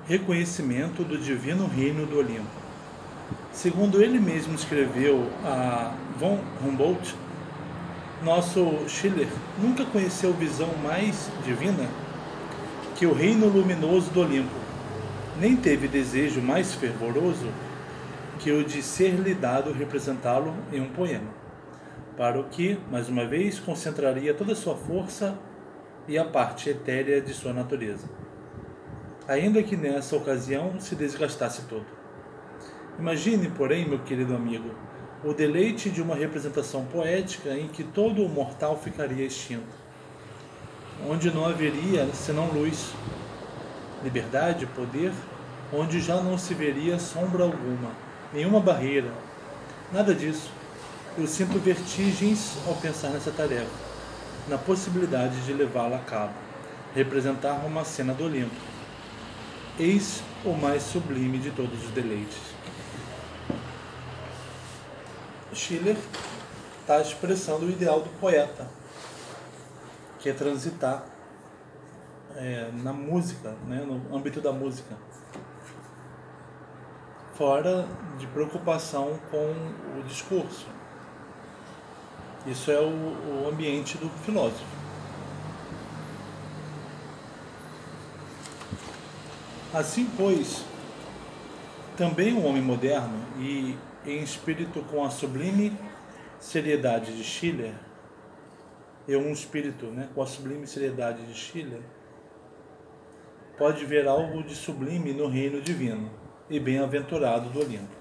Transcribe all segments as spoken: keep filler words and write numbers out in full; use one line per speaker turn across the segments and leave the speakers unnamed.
reconhecimento do divino reino do Olimpo. Segundo ele mesmo escreveu a von Humboldt, nosso Schiller nunca conheceu visão mais divina que o reino luminoso do Olimpo, nem teve desejo mais fervoroso que o de ser-lhe dado representá-lo em um poema, para o que, mais uma vez, concentraria toda a sua força e a parte etérea de sua natureza, ainda que nessa ocasião se desgastasse todo. Imagine, porém, meu querido amigo, o deleite de uma representação poética em que todo o mortal ficaria extinto, onde não haveria senão luz, liberdade, poder, onde já não se veria sombra alguma, nenhuma barreira, nada disso. Eu sinto vertigens ao pensar nessa tarefa, na possibilidade de levá-la a cabo, representar uma cena do Olimpo. Eis o mais sublime de todos os deleites. Schiller está expressando o ideal do poeta, que é transitar é, na música, né, no âmbito da música, fora de preocupação com o discurso. Isso é o, o ambiente do filósofo. Assim, pois, também o homem moderno, e em espírito com a sublime seriedade de Schiller, e um espírito, né, com a sublime seriedade de Schiller, pode ver algo de sublime no reino divino e bem-aventurado do Olimpo.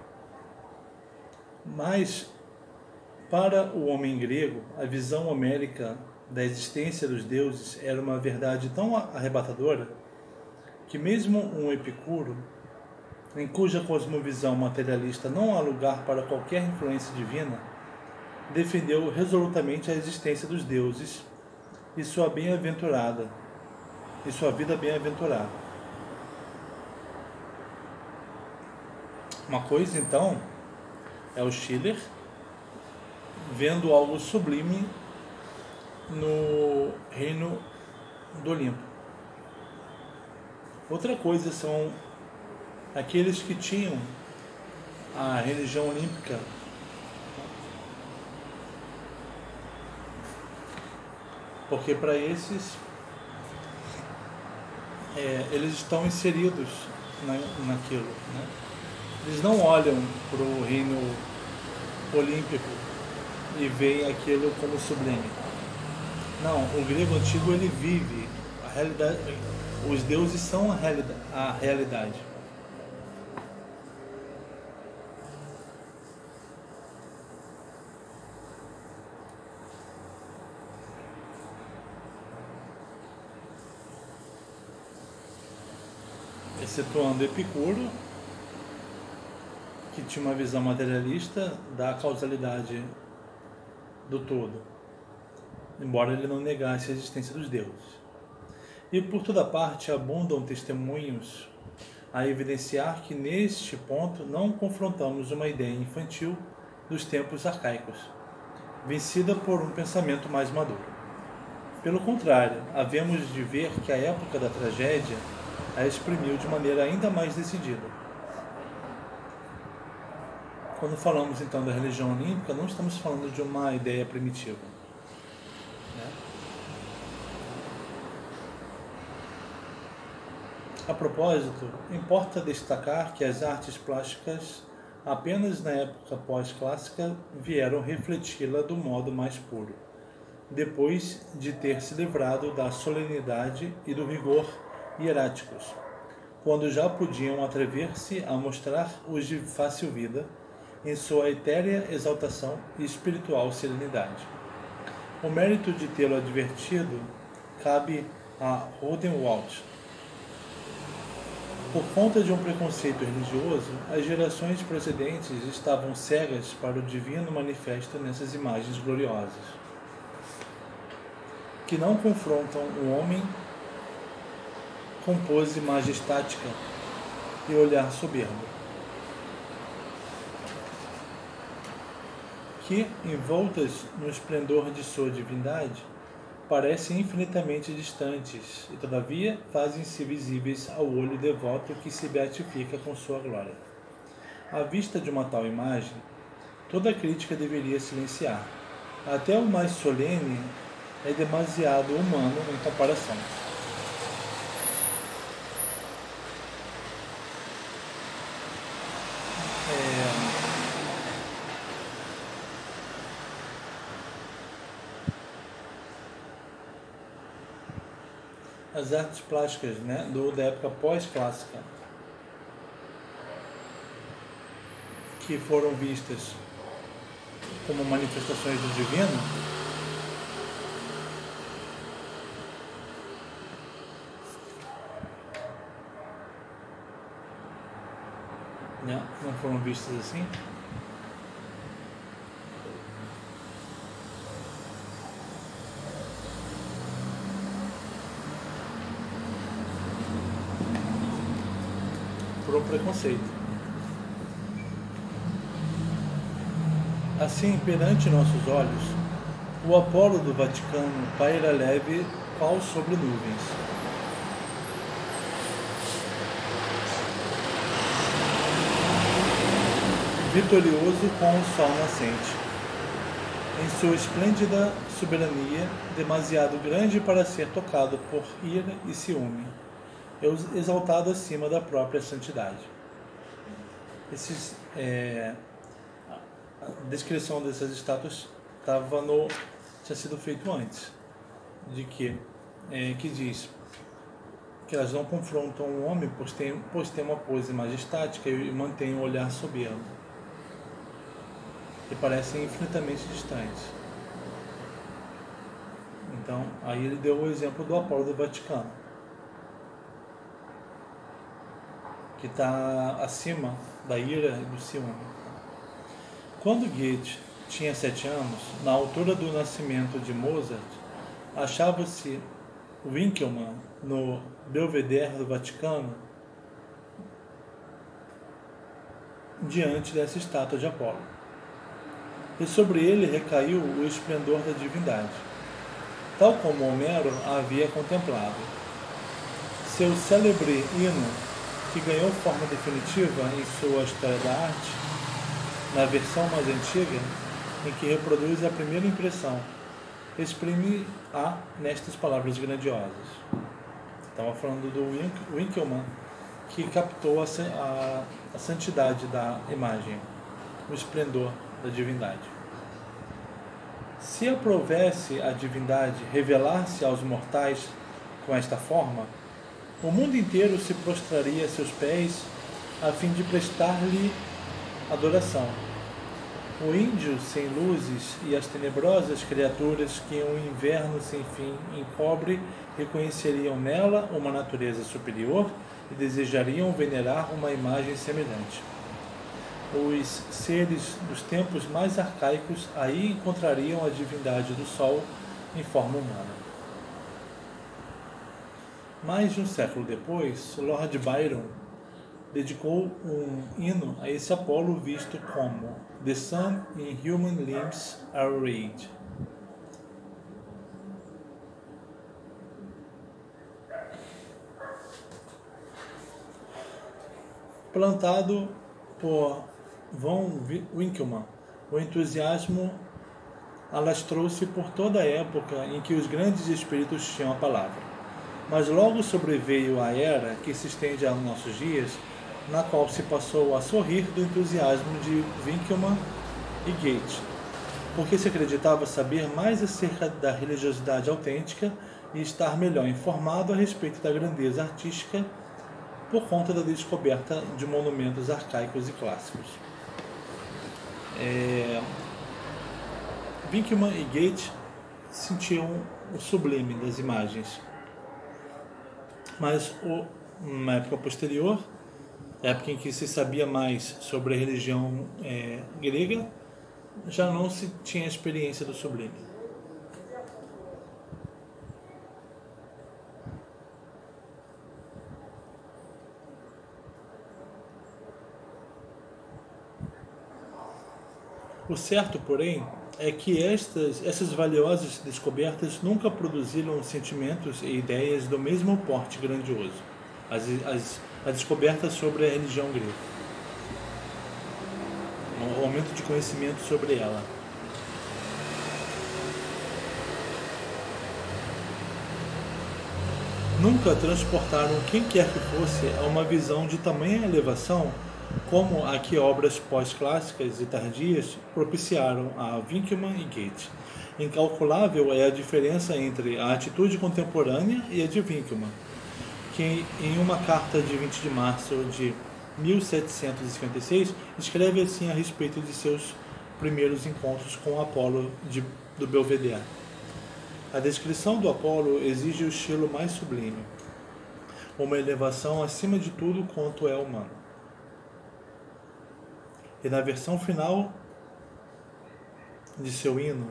Mas, para o homem grego, a visão homérica da existência dos deuses era uma verdade tão arrebatadora que mesmo um Epicuro, em cuja cosmovisão materialista não há lugar para qualquer influência divina, defendeu resolutamente a existência dos deuses e sua bem-aventurada, e sua vida bem-aventurada. Uma coisa, então, é o Schiller vendo algo sublime no reino do Olimpo. Outra coisa são aqueles que tinham a religião olímpica porque para esses é, eles estão inseridos na, naquilo, né? Eles não olham para o reino olímpico e veem aquilo como sublime. Não, o grego antigo ele vive a realidade, os deuses são a realidade, a realidade. Excetuando Epicuro, que tinha uma visão materialista da causalidade do todo, embora ele não negasse a existência dos deuses. E por toda parte abundam testemunhos a evidenciar que neste ponto não confrontamos uma ideia infantil dos tempos arcaicos, vencida por um pensamento mais maduro. Pelo contrário, havemos de ver que a época da tragédia a exprimiu de maneira ainda mais decidida. Quando falamos então da religião olímpica, não estamos falando de uma ideia primitiva, né? A propósito, importa destacar que as artes plásticas, apenas na época pós-clássica, vieram refleti-la do modo mais puro, depois de ter se livrado da solenidade e do rigor hieráticos, quando já podiam atrever-se a mostrar os de fácil vida em sua etérea exaltação e espiritual serenidade. O mérito de tê-lo advertido cabe a Rodenwald. Por conta de um preconceito religioso, as gerações precedentes estavam cegas para o divino manifesto nessas imagens gloriosas, que não confrontam o homem com pose majestática e olhar soberbo, que, envoltas no esplendor de sua divindade, parecem infinitamente distantes e, todavia, fazem-se visíveis ao olho devoto que se beatifica com sua glória. À vista de uma tal imagem, toda crítica deveria silenciar. Até o mais solene é demasiado humano em comparação. As artes plásticas, né, do, da época pós-clássica, que foram vistas como manifestações do divino, né, não foram vistas assim. Por um preconceito. Assim, perante nossos olhos, o Apolo do Vaticano paira leve qual sobre nuvens. Vitorioso com o sol nascente. Em sua esplêndida soberania, demasiado grande para ser tocado por ira e ciúme, exaltado acima da própria santidade. Esses, é, a descrição dessas estátuas estava no tinha sido feito antes, de que é, que diz que elas não confrontam o homem, pois tem, pois tem uma pose majestática e mantém um olhar soberbo, e parecem infinitamente distantes. Então, aí ele deu o exemplo do Apolo do Vaticano, que está acima da ira e do ciúme. Quando Goethe tinha sete anos, na altura do nascimento de Mozart, achava-se Winckelmann no Belvedere do Vaticano, diante dessa estátua de Apolo. E sobre ele recaiu o esplendor da divindade, tal como Homero a havia contemplado. Seu célebre hino, que ganhou forma definitiva em sua História da Arte, na versão mais antiga, em que reproduz a primeira impressão, exprime-a nestas palavras grandiosas. Estava falando do Winckelmann, que captou a, a, a santidade da imagem, o esplendor da divindade. Se aprovesse a divindade revelar-se aos mortais com esta forma, o mundo inteiro se prostraria a seus pés a fim de prestar-lhe adoração. O índio sem luzes e as tenebrosas criaturas que um inverno sem fim encobre reconheceriam nela uma natureza superior e desejariam venerar uma imagem semelhante. Os seres dos tempos mais arcaicos aí encontrariam a divindade do sol em forma humana. Mais de um século depois, Lord Byron dedicou um hino a esse Apolo visto como The Sun in Human Limbs Arrayed. Plantado por von Winckelmann, o entusiasmo alastrou-se por toda a época em que os grandes espíritos tinham a palavra. Mas logo sobreveio a era que se estende aos nossos dias, na qual se passou a sorrir do entusiasmo de Winckelmann e Goethe, porque se acreditava saber mais acerca da religiosidade autêntica e estar melhor informado a respeito da grandeza artística por conta da descoberta de monumentos arcaicos e clássicos. É... Winckelmann e Goethe sentiam o sublime das imagens, mas o, na época posterior, época em que se sabia mais sobre a religião é, grega, já não se tinha experiência do sublime. O certo, porém, é que estas, essas valiosas descobertas nunca produziram sentimentos e ideias do mesmo porte grandioso. As, as, as descobertas sobre a religião grega. Um aumento de conhecimento sobre ela. Nunca transportaram quem quer que fosse a uma visão de tamanha elevação como a que obras pós-clássicas e tardias propiciaram a Winckelmann e Goethe. Incalculável é a diferença entre a atitude contemporânea e a de Winckelmann, que em uma carta de vinte de março de mil setecentos e cinquenta e seis escreve assim a respeito de seus primeiros encontros com Apolo de, do Belvedere. A descrição do Apolo exige o estilo mais sublime, uma elevação acima de tudo quanto é humano. E na versão final de seu hino,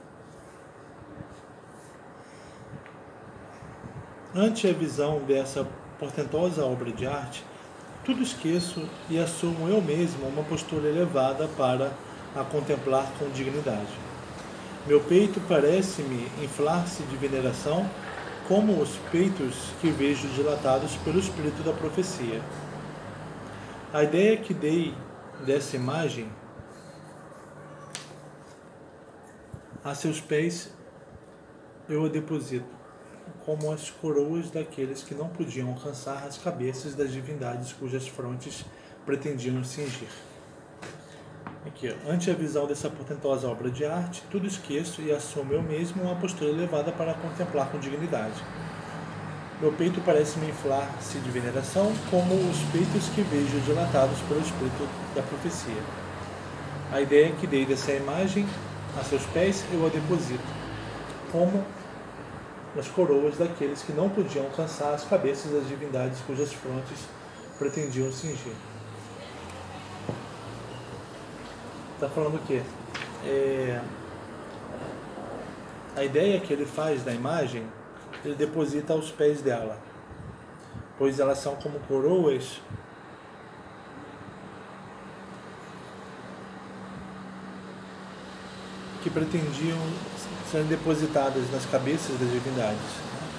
ante a visão dessa portentosa obra de arte, tudo esqueço e assumo eu mesmo uma postura elevada para a contemplar com dignidade. Meu peito parece-me inflar-se de veneração, como os peitos que vejo dilatados pelo espírito da profecia. A ideia que dei dessa imagem, a seus pés eu a deposito, como as coroas daqueles que não podiam alcançar as cabeças das divindades cujas frontes pretendiam cingir. Aqui, ó. Ante a visão dessa portentosa obra de arte, tudo esqueço e assumo eu mesmo uma postura elevada para contemplar com dignidade. Meu peito parece-me inflar-se de veneração, como os peitos que vejo dilatados pelo espírito da profecia. A ideia que dei dessa imagem, a seus pés, eu a deposito, como as coroas daqueles que não podiam alcançar as cabeças das divindades cujas frontes pretendiam cingir. Está falando o quê? É... A ideia que ele faz da imagem, ele deposita aos pés dela, pois elas são como coroas que pretendiam ser depositadas nas cabeças das divindades.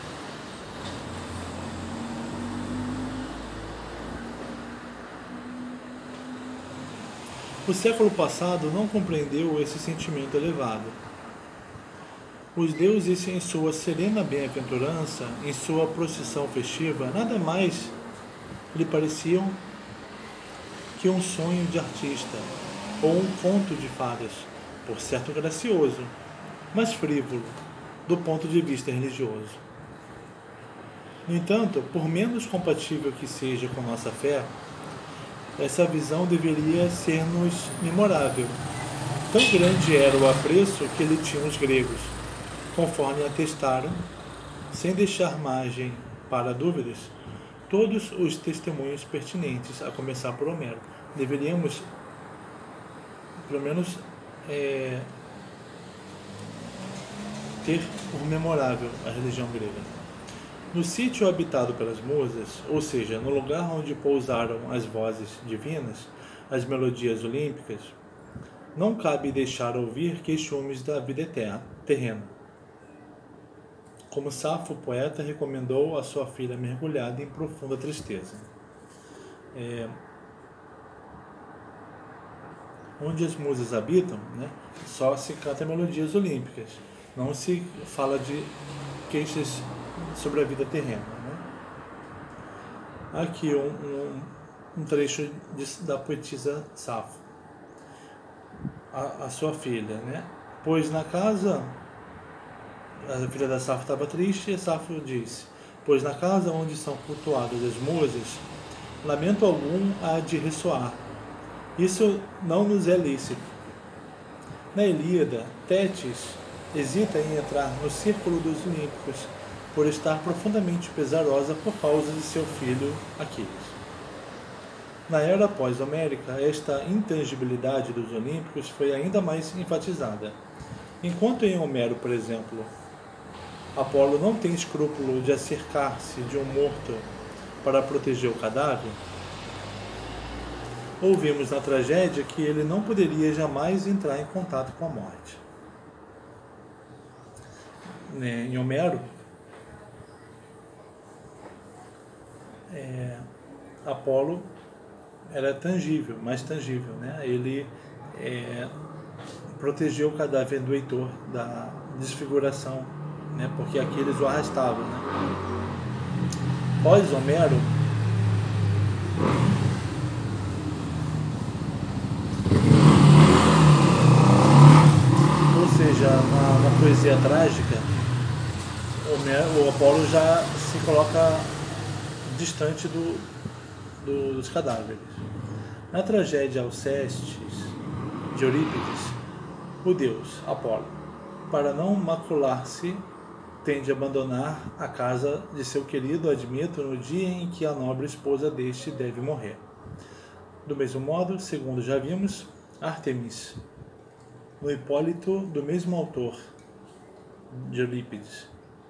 O século passado não compreendeu esse sentimento elevado. Os deuses, em sua serena bem-aventurança, em sua procissão festiva, nada mais lhe pareciam que um sonho de artista, ou um conto de fadas, por certo gracioso, mas frívolo, do ponto de vista religioso. No entanto, por menos compatível que seja com nossa fé, essa visão deveria ser-nos memorável. Tão grande era o apreço que lhe tinham os gregos, conforme atestaram, sem deixar margem para dúvidas, todos os testemunhos pertinentes, a começar por Homero. Deveríamos, pelo menos, é, ter por memorável a religião grega. No sítio habitado pelas musas, ou seja, no lugar onde pousaram as vozes divinas, as melodias olímpicas, não cabe deixar ouvir queixumes da vida eterna, terrena. Como Safo, poeta, recomendou a sua filha mergulhada em profunda tristeza. É, onde as musas habitam, né, só se canta melodias olímpicas, não se fala de queixas sobre a vida terrena. Né? Aqui um, um, um trecho de, da poetisa Safo, a, a sua filha, né? Pois na casa, a filha da Safo estava triste, e Safo disse: pois na casa onde são cultuadas as musas, lamento algum há de ressoar. Isso não nos é lícito. Na Ilíada, Tétis hesita em entrar no círculo dos olímpicos, por estar profundamente pesarosa por causa de seu filho Aquiles. Na era pós-homérica, esta intangibilidade dos olímpicos foi ainda mais enfatizada. Enquanto em Homero, por exemplo, Apolo não tem escrúpulo de acercar-se de um morto para proteger o cadáver, ouvimos na tragédia que ele não poderia jamais entrar em contato com a morte. Em Homero, é, Apolo era tangível, mais tangível, né? Ele é, protegeu o cadáver do Heitor da desfiguração, né? Porque aqueles o arrastavam, né? Pós Homero, ou seja, na, na poesia trágica, Homero, o Apolo já se coloca distante do, do, dos cadáveres. Na tragédia Alcestes de Eurípides, o deus Apolo, para não macular-se, tende a abandonar a casa de seu querido Admeto no dia em que a nobre esposa deste deve morrer. Do mesmo modo, segundo já vimos, Ártemis, no Hipólito do mesmo autor de Eurípides,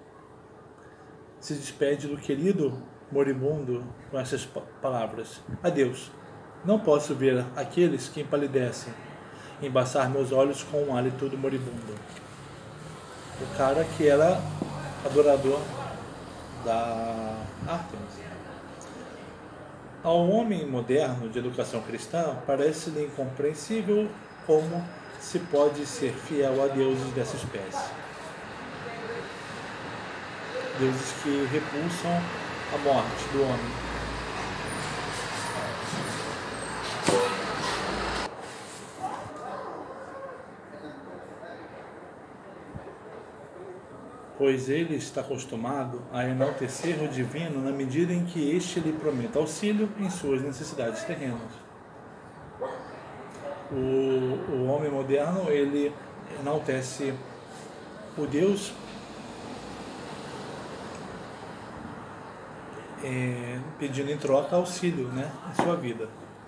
se despede do querido moribundo com essas palavras: adeus, não posso ver aqueles que empalidecem, embaçar meus olhos com o hálito do moribundo. O cara que era adorador da Ártemis. Ao homem moderno de educação cristã, parece-lhe incompreensível como se pode ser fiel a deuses dessa espécie. Deuses que repulsam a morte do homem. Pois ele está acostumado a enaltecer o divino na medida em que este lhe promete auxílio em suas necessidades terrenas. O, o homem moderno, ele enaltece o Deus é, pedindo em troca auxílio, né, em sua vida.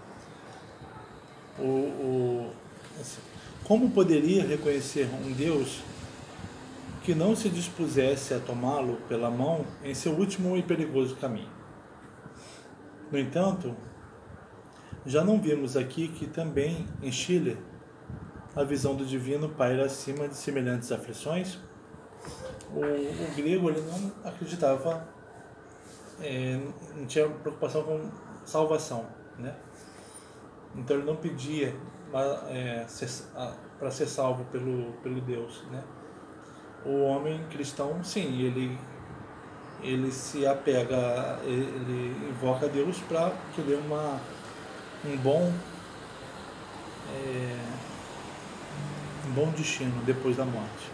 O, o, assim, como poderia reconhecer um Deus que não se dispusesse a tomá-lo pela mão em seu último e perigoso caminho? No entanto, já não vimos aqui que também em Schiller a visão do divino paira acima de semelhantes aflições? O, o grego, ele não acreditava, é, não tinha preocupação com salvação, né? Então ele não pedia é, para ser salvo pelo, pelo Deus, né? O homem cristão, sim, ele, ele se apega, ele invoca Deus para querer uma, um, bom, é, um bom destino depois da morte.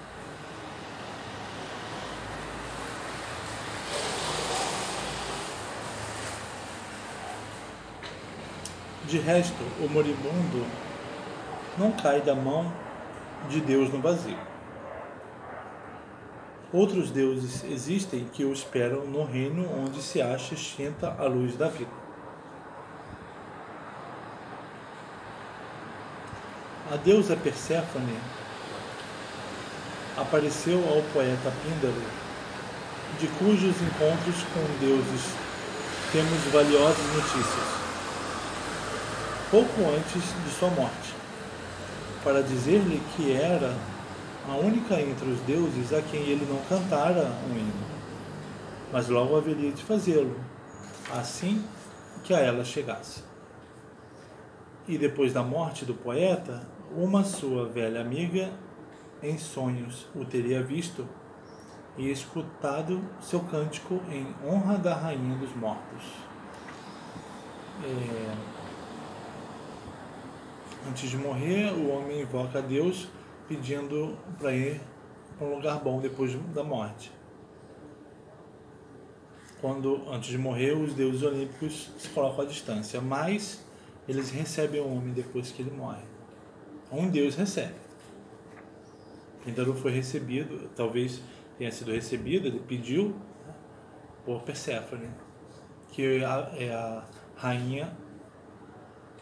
De resto, o moribundo não cai da mão de Deus no vazio. Outros deuses existem que o esperam no reino onde se acha extinta a luz da vida. A deusa Perséfone apareceu ao poeta Píndaro, de cujos encontros com deuses temos valiosas notícias, pouco antes de sua morte, para dizer-lhe que era a única entre os deuses a quem ele não cantara um hino, mas logo haveria de fazê-lo, assim que a ela chegasse. E depois da morte do poeta, uma sua velha amiga, em sonhos, o teria visto e escutado seu cântico em honra da rainha dos mortos. É... Antes de morrer, o homem invoca a Deus pedindo para ir para um lugar bom depois da morte. Quando, antes de morrer, os deuses olímpicos se colocam à distância, mas eles recebem o homem depois que ele morre. Um deus recebe. Píndaro foi recebido, talvez tenha sido recebido, ele pediu, né, por Perséfone, que é a, é a rainha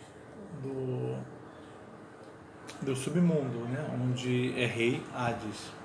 do do submundo, né, onde é rei Hades.